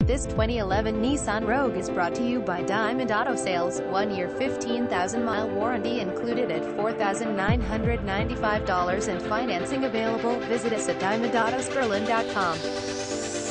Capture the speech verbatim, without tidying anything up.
This twenty eleven Nissan Rogue is brought to you by Diamond Auto Sales. One year fifteen thousand mile warranty included at four thousand nine hundred ninety-five dollars and financing available. Visit us at diamond autos berlin dot com.